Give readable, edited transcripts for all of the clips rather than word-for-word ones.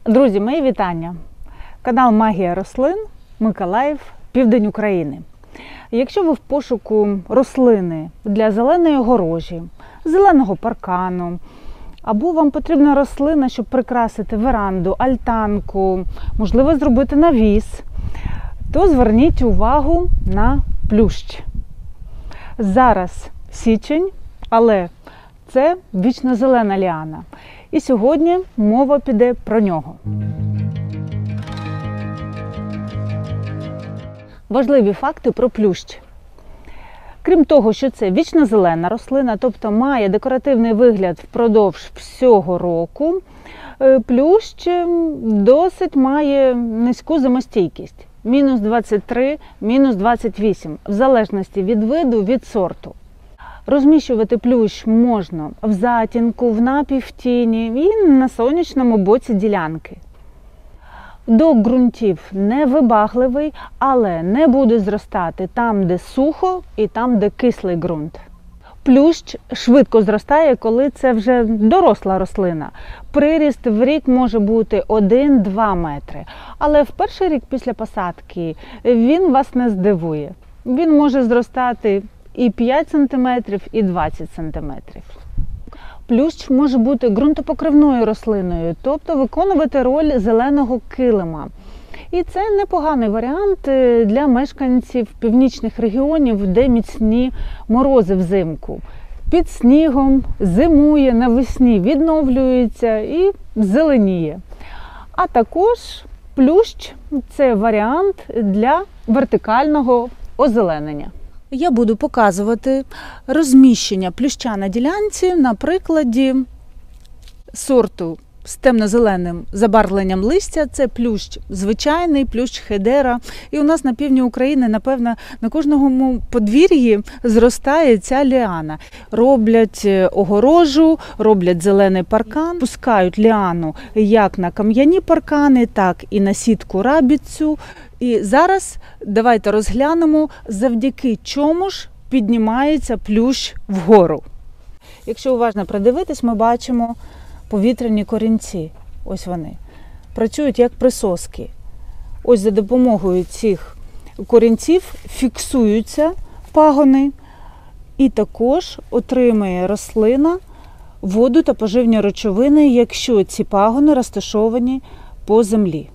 Друзі, мої вітання! Канал Магія рослин, Миколаїв, Південь України. Якщо ви в пошуку рослини для зеленої огорожі, зеленого паркану, або вам потрібна рослина, щоб прикрасити веранду, альтанку, можливо зробити навіс, то зверніть увагу на плющ. Зараз січень, але це вічно-зелена ліана. І сьогодні мова піде про нього. Важливі факти про плющ. Крім того, що це вічно-зелена рослина, тобто має декоративний вигляд впродовж всього року, плющ досить має низьку зимостійкість. Мінус 23, мінус 28, в залежності від виду, від сорту. Розміщувати плющ можна в затінку, в напівтіні і на сонячному боці ділянки. До ґрунтів невибагливий, але не буде зростати там, де сухо і там, де кислий ґрунт. Плющ швидко зростає, коли це вже доросла рослина. Приріст в рік може бути 1-2 метри. Але в перший рік після посадки він вас не здивує. Він може зростати і 5 см, і 20 см. Плющ може бути ґрунтопокривною рослиною, тобто виконувати роль зеленого килима. І це непоганий варіант для мешканців північних регіонів, де міцні морози взимку. Під снігом зимує, навесні відновлюється і зеленіє. А також плющ – це варіант для вертикального озеленення. Я буду показувати розміщення плюща на ділянці на прикладі сорту з темно-зеленим забарвленням листя. Це плющ звичайний, плющ хедера. І у нас на півдні України, напевно, на кожному подвір'ї зростає ця ліана. Роблять огорожу, роблять зелений паркан, пускають ліану як на кам'яні паркани, так і на сітку рабіцю. І зараз давайте розглянемо, завдяки чому ж піднімається плющ вгору. Якщо уважно придивитись, ми бачимо повітряні корінці. Ось вони. Працюють як присоски. Ось за допомогою цих корінців фіксуються пагони і також отримує рослина воду та поживні речовини, якщо ці пагони розташовані по землі.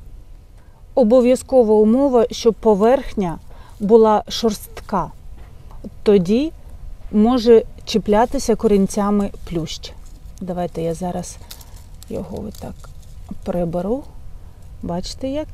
Обов'язкова умова, щоб поверхня була шорстка. Тоді може чіплятися корінцями плющ. Давайте я зараз його отак приберу. Бачите, як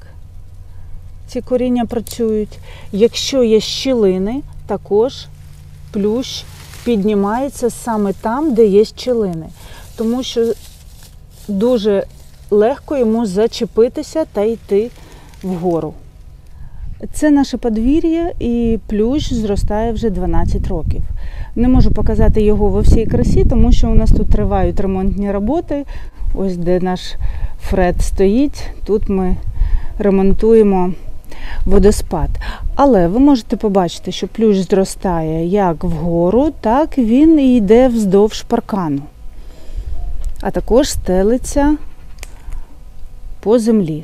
ці коріння працюють. Якщо є щілини, також плющ піднімається саме там, де є щілини. Тому що дуже легко йому зачепитися та йти вгору. Це наше подвір'я, і плющ зростає вже 12 років. Не можу показати його во всій красі, тому що у нас тут тривають ремонтні роботи. Ось де наш Фред стоїть, тут ми ремонтуємо водоспад. Але ви можете побачити, що плющ зростає як вгору, так він і йде вздовж паркану. А також стелиться по землі.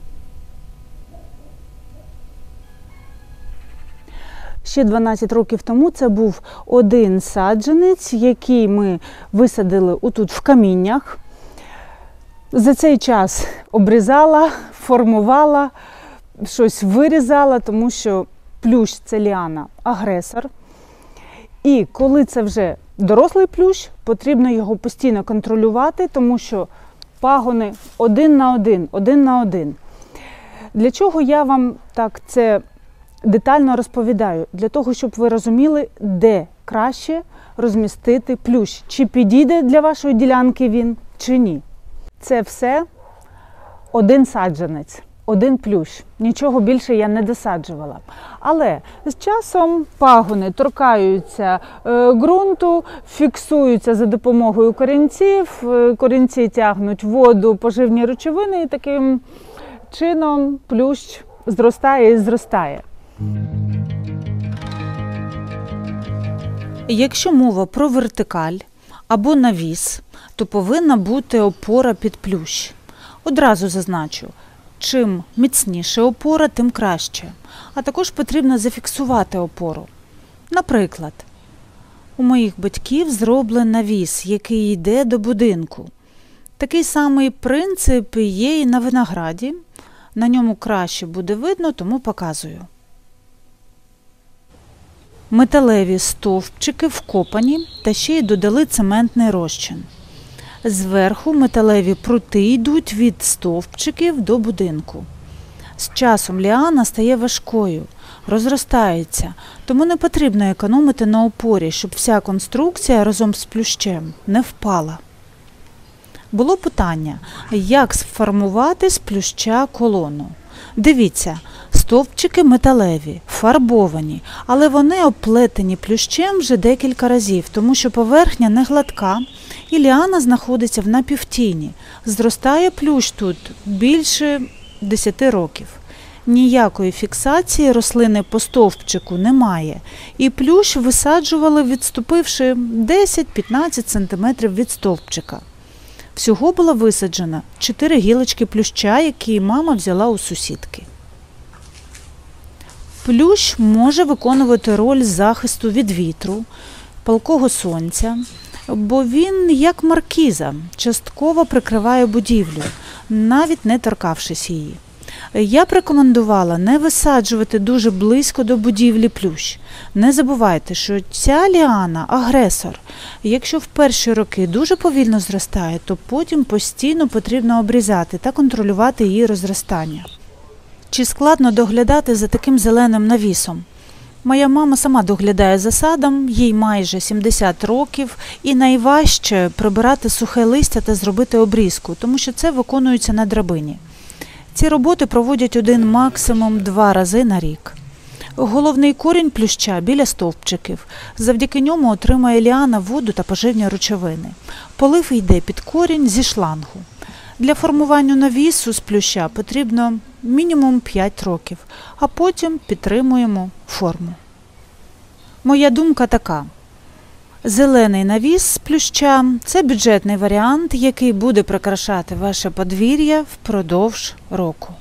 Ще 12 років тому це був один саджанець, який ми висадили отут в каміннях. За цей час обрізала, формувала, щось вирізала, тому що плющ – це ліана агресор. І коли це вже дорослий плющ, потрібно його постійно контролювати, тому що пагони один на один. Для чого я вам так це детально розповідаю? Для того, щоб ви розуміли, де краще розмістити плющ. Чи підійде для вашої ділянки він, чи ні. Це все один саджанець, один плющ. Нічого більше я не досаджувала. Але з часом пагони торкаються ґрунту, фіксуються за допомогою корінців, корінці тягнуть воду, поживні речовини, і таким чином плющ зростає і зростає. Якщо мова про вертикаль або навіс, то повинна бути опора під плющ. Одразу зазначу, чим міцніше опора, тим краще. А також потрібно зафіксувати опору. Наприклад, у моїх батьків зроблений навіс, який йде до будинку. Такий самий принцип є і на винограді. На ньому краще буде видно, тому показую. Металеві стовпчики вкопані та ще й додали цементний розчин. Зверху металеві прути йдуть від стовпчиків до будинку. З часом ліана стає важкою, розростається, тому не потрібно економити на опорі, щоб вся конструкція разом з плющем не впала. Було питання, як сформувати з плюща колону. Дивіться, стовпчики металеві, фарбовані, але вони оплетені плющем вже декілька разів, тому що поверхня не гладка і ліана знаходиться в напівтіні. Зростає плющ тут більше 10 років. Ніякої фіксації рослини по стовпчику немає, і плющ висаджували, відступивши 10-15 см від стовпчика. Всього було висаджено 4 гілочки плюща, які мама взяла у сусідки. Плющ може виконувати роль захисту від вітру, палкого сонця, бо він, як маркіза, частково прикриває будівлю, навіть не торкавшись її. Я б рекомендувала не висаджувати дуже близько до будівлі плющ. Не забувайте, що ця ліана – агресор. Якщо в перші роки дуже повільно зростає, то потім постійно потрібно обрізати та контролювати її розростання. Чи складно доглядати за таким зеленим навісом? Моя мама сама доглядає за садом, їй майже 70 років, і найважче прибирати сухе листя та зробити обрізку, тому що це виконується на драбині. Ці роботи проводять максимум 2 рази на рік. Головний корінь плюща біля стовпчиків. Завдяки ньому отримує ліана воду та поживні речовини. Полив йде під корінь зі шлангу. Для формування навісу з плюща потрібно мінімум 5 років, а потім підтримуємо форму. Моя думка така. Зелений навіс з плюща – це бюджетний варіант, який буде прикрашати ваше подвір'я впродовж року.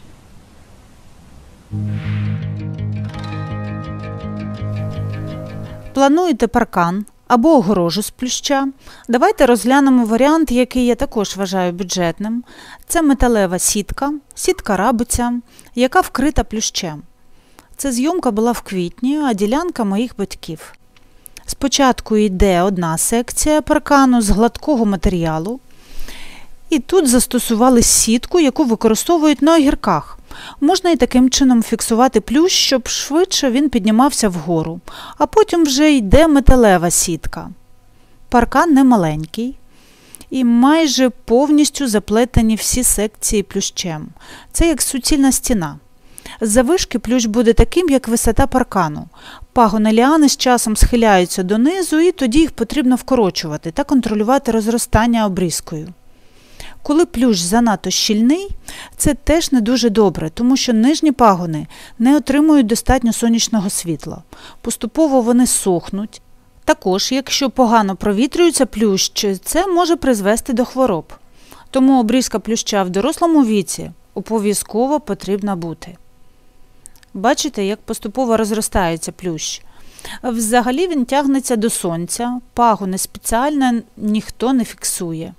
Плануєте паркан або огорожу з плюща? Давайте розглянемо варіант, який я також вважаю бюджетним. Це металева сітка, сітка-рабиця, яка вкрита плющем. Ця зйомка була в квітні, а ділянка моїх батьків. Спочатку йде одна секція паркану з гладкого матеріалу. І тут застосували сітку, яку використовують на огірках. Можна і таким чином фіксувати плющ, щоб швидше він піднімався вгору. А потім вже йде металева сітка. Паркан не маленький. І майже повністю заплетені всі секції плющем. Це як суцільна стіна. Заввишки плющ буде таким, як висота паркану. Пагони ліани з часом схиляються донизу, і тоді їх потрібно вкорочувати та контролювати розростання обрізкою. Коли плющ занадто щільний, це теж не дуже добре, тому що нижні пагони не отримують достатньо сонячного світла. Поступово вони сохнуть. Також, якщо погано провітрюється плющ, це може призвести до хвороб. Тому обрізка плюща в дорослому віці обов'язково потрібна бути. Бачите, як поступово розростається плющ. Взагалі він тягнеться до сонця, пагони спеціально ніхто не фіксує.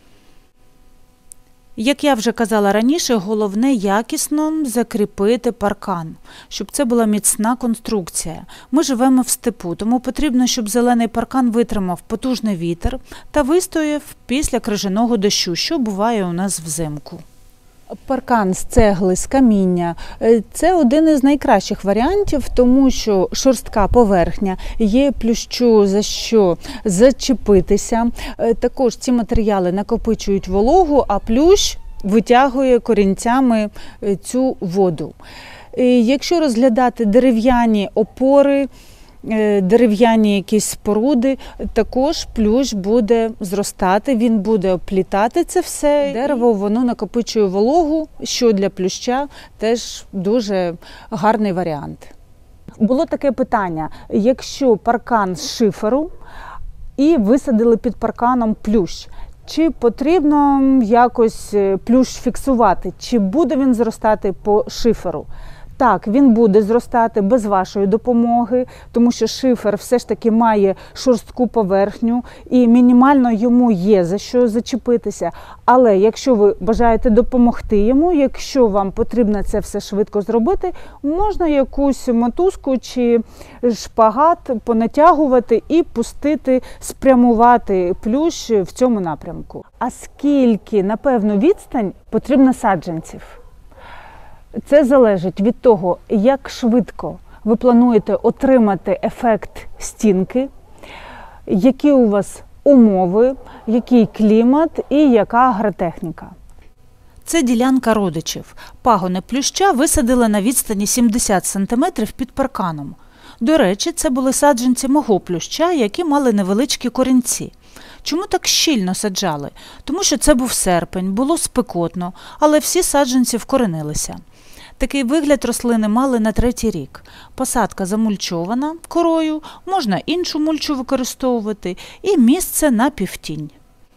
Як я вже казала раніше, головне якісно закріпити паркан, щоб це була міцна конструкція. Ми живемо в степу, тому потрібно, щоб зелений паркан витримав потужний вітер та вистояв після крижаного дощу, що буває у нас взимку. Паркан з цегли, з каміння – це один із найкращих варіантів, тому що шорстка поверхня, є плющу за що зачепитися. Також ці матеріали накопичують вологу, а плющ витягує корінцями цю воду. Якщо розглядати дерев'яні опори, дерев'яні якісь споруди, також плющ буде зростати, він буде оплітати це все. Дерево, воно накопичує вологу, що для плюща теж дуже гарний варіант. Було таке питання, якщо паркан з шиферу і висадили під парканом плющ, Чи потрібно якось плющ фіксувати, чи буде він зростати по шиферу? Так, він буде зростати без вашої допомоги, тому що шифер все ж таки має шорстку поверхню і мінімально йому є за що зачепитися. Але якщо ви бажаєте допомогти йому, якщо вам потрібно це все швидко зробити, можна якусь мотузку чи шпагат понатягувати і пустити, спрямувати плющ в цьому напрямку. А скільки на певну відстань потрібно саджанців? Це залежить від того, як швидко ви плануєте отримати ефект стінки, які у вас умови, який клімат і яка агротехніка. Це ділянка родичів. Пагони плюща висадили на відстані 70 см під парканом. До речі, це були саджанці мого плюща, які мали невеличкі корінці. Чому так щільно саджали? Тому що це був серпень, було спекотно, але всі саджанці вкоренилися. Такий вигляд рослини мали на 3-й рік. Посадка замульчована корою, можна іншу мульчу використовувати і місце на півтінь.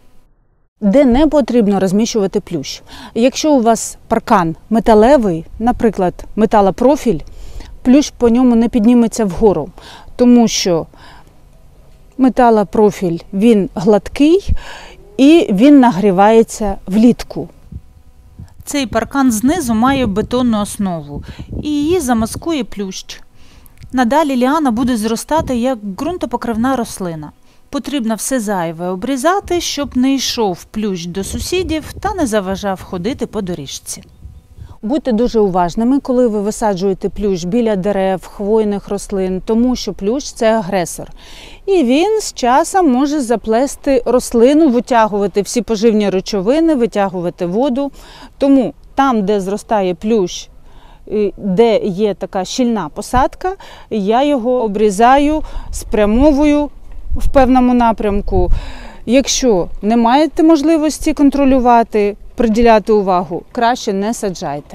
Де не потрібно розміщувати плющ. Якщо у вас паркан металевий, наприклад, металопрофіль, плющ по ньому не підніметься вгору, тому що металопрофіль він гладкий і він нагрівається влітку. Цей паркан знизу має бетонну основу і її замаскує плющ. Надалі ліана буде зростати як ґрунтопокривна рослина. Потрібно все зайве обрізати, щоб не йшов плющ до сусідів та не заважав ходити по доріжці. Будьте дуже уважними, коли ви висаджуєте плющ біля дерев, хвойних рослин, тому що плющ – це агресор. І він з часом може заплести рослину, витягувати всі поживні речовини, витягувати воду. Тому там, де зростає плющ, де є така щільна посадка, я його обрізаю, спрямовую в певному напрямку. Якщо не маєте можливості контролювати, приділяти увагу, краще не саджайте.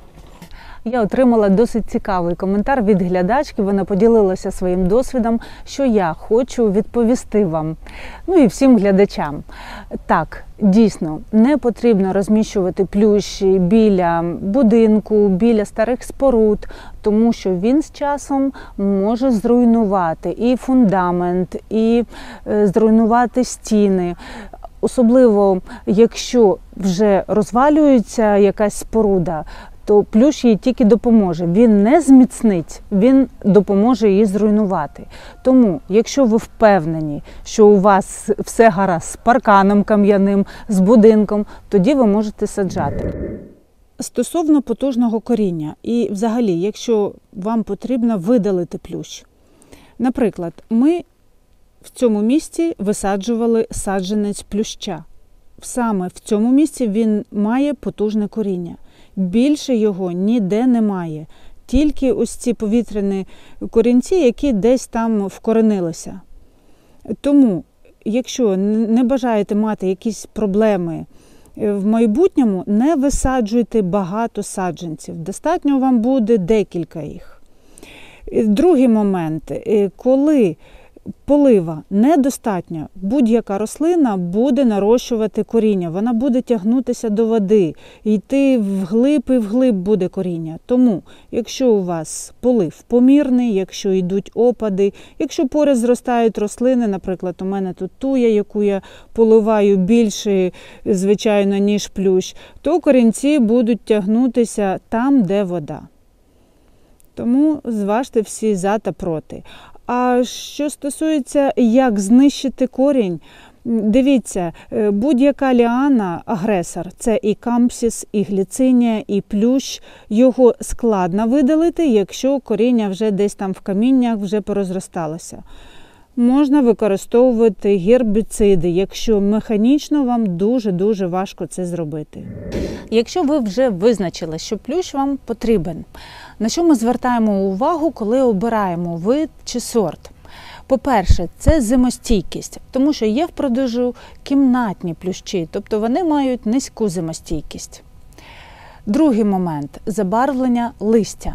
Я отримала досить цікавий коментар від глядачки, вона поділилася своїм досвідом, що я хочу відповісти вам, ну і всім глядачам. Так, дійсно, не потрібно розміщувати плющ біля будинку, біля старих споруд, тому що він з часом може зруйнувати і фундамент, і зруйнувати стіни. Особливо, якщо вже розвалюється якась споруда, то плющ їй тільки допоможе. Він не зміцнить, він допоможе її зруйнувати. Тому, якщо ви впевнені, що у вас все гаразд з парканом кам'яним, з будинком, тоді ви можете саджати. Стосовно потужного коріння і взагалі, якщо вам потрібно видалити плющ. Наприклад, ми в цьому місці висаджували саджанець плюща. Саме в цьому місці він має потужне коріння. Більше його ніде немає. Тільки ось ці повітряні корінці, які десь там вкоренилися. Тому, якщо не бажаєте мати якісь проблеми в майбутньому, не висаджуйте багато саджанців. Достатньо вам буде декілька їх. Другий момент. Коли полива недостатньо, будь-яка рослина буде нарощувати коріння, вона буде тягнутися до води, йти вглиб і вглиб буде коріння. Тому, якщо у вас полив помірний, якщо йдуть опади, якщо поряд зростають рослини, наприклад, у мене тут туя, яку я поливаю більше, звичайно, ніж плющ, то корінці будуть тягнутися там, де вода. Тому зважте всі за та проти. А що стосується, як знищити корінь, дивіться, будь-яка ліана – агресор. Це і кампсіс, і гліцинія, і плющ. Його складно видалити, якщо коріння вже десь там в каміннях вже порозросталося. Можна використовувати гербіциди, якщо механічно вам дуже-дуже важко це зробити. Якщо ви вже визначили, що плющ вам потрібен, на що ми звертаємо увагу, коли обираємо вид чи сорт? По-перше, це зимостійкість, тому що є в продажу кімнатні плющі, тобто вони мають низьку зимостійкість. Другий момент – забарвлення листя.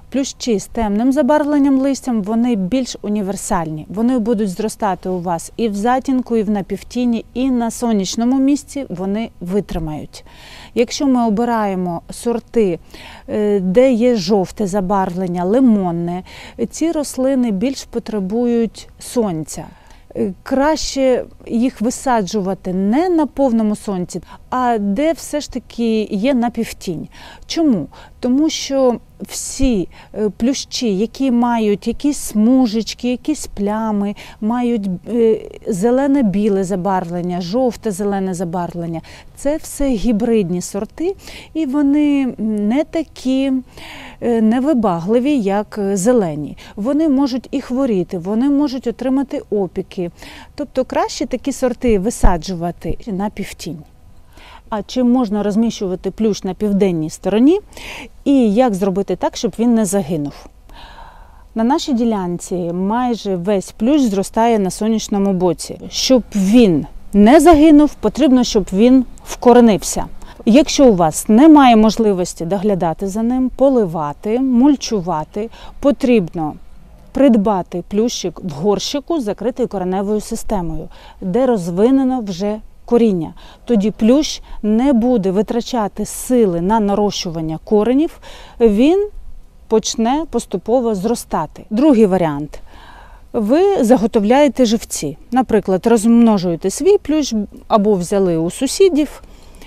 Плющі з темним забарвленням листям, вони більш універсальні. Вони будуть зростати у вас і в затінку, і в напівтіні, і на сонячному місці вони витримають. Якщо ми обираємо сорти, де є жовте забарвлення, лимонне, ці рослини більш потребують сонця. Краще їх висаджувати не на повному сонці, а де все ж таки є напівтінь. Чому? Тому що всі плющі, які мають якісь смужечки, якісь плями, мають зелене-біле забарвлення, жовте-зелене забарвлення, це все гібридні сорти, і вони не такі невибагливі, як зелені. Вони можуть і хворіти, вони можуть отримати опіки. Тобто краще такі сорти висаджувати на півтінь. А чи можна розміщувати плющ на південній стороні і як зробити так, щоб він не загинув? На нашій ділянці майже весь плющ зростає на сонячному боці. Щоб він не загинув, потрібно, щоб він вкоренився. Якщо у вас немає можливості доглядати за ним, поливати, мульчувати, потрібно придбати плющик в горщику, закритий кореневою системою, де розвинено вже коріння. Тоді плющ не буде витрачати сили на нарощування коренів, він почне поступово зростати. Другий варіант. Ви заготовляєте живці. Наприклад, розмножуєте свій плющ або взяли у сусідів.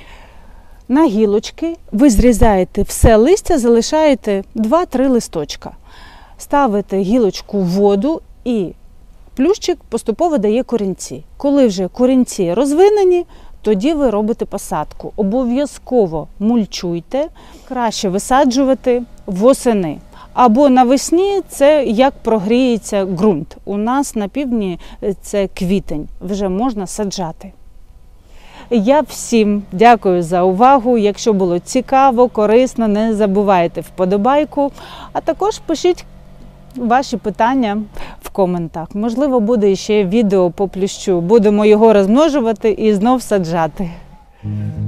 На гілочки ви зрізаєте все листя, залишаєте 2-3 листочка. Ставите гілочку в воду і плющик поступово дає корінці. Коли вже корінці розвинені, тоді ви робите посадку. Обов'язково мульчуйте, краще висаджувати восени. Або навесні це як прогріється ґрунт. У нас на півдні це квітень, вже можна саджати. Я всім дякую за увагу. Якщо було цікаво, корисно, не забувайте вподобайку, а також пишіть ваші питання в коментах. Можливо, буде ще відео по плющу. Будемо його розмножувати і знов саджати.